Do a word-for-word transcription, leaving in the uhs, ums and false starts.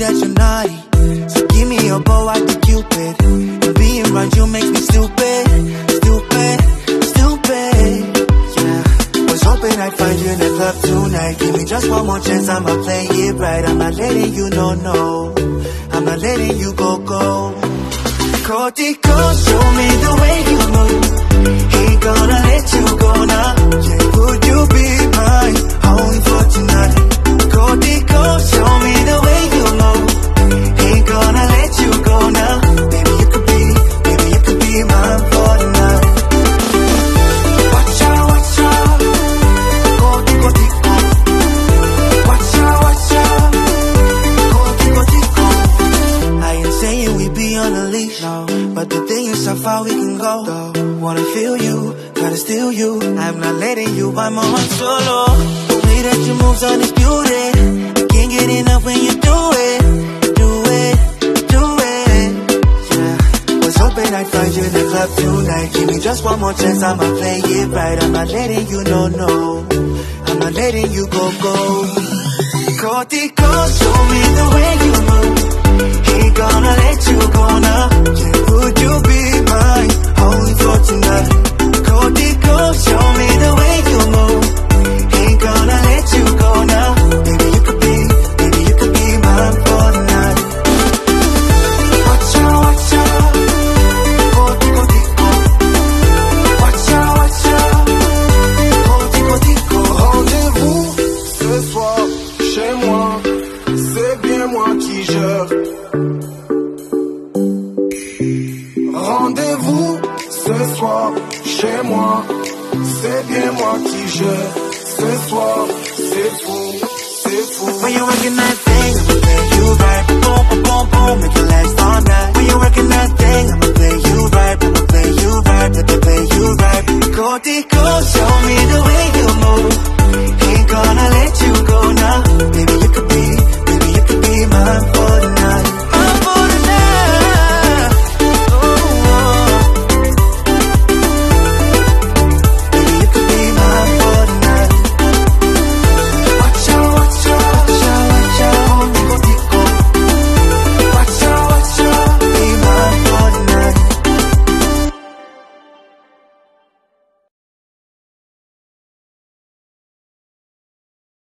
that you're naughty, so give me your bow, I be Cupid. And being around you makes me stupid, stupid, stupid. Yeah, was hoping I'd find you in the club tonight. Give me just one more chance, I'ma play it right. I'm not letting you know, no, I'm not letting you go, go. Cortico, show me the way you move. Ain't gonna let you go now. Yeah, would you be mine, only for tonight? Cortico, show me the way you move. Ain't gonna let you go now. Baby, you could be, baby, you could be mine for tonight. Watch out, watch out. Cortico, tico. Watch out, watch out. Cortico, tico. I ain't saying we be on a leash, no, but the thing is how far we can go, though. Wanna feel you, gotta steal you. I'm not letting you buy my heart solo. The way that you move's undisputed. I can't get enough when you do it, do it, do it. Yeah, was hoping I'd find you in the club tonight. Give me just one more chance, I'ma play it right. I'm not letting you know, no, I'm not letting you go, go. Cortico, show me the way you move. Ain't gonna let you go now. Yeah, would you be mine, only for tonight? Cortico, show me the way you move. Ain't gonna let you go now. Baby, you could be, baby, you could be mine for the night. Watch out, watch out. Cortico, tico. Watch out, watch out. Cortico, tico. Rendez-vous ce soir chez moi. C'est bien moi qui gère. Rendez-vous ce soir chez moi. C'est bien moi qui gère. Ce soir, c'est fou, c'est fou. When you working that thing,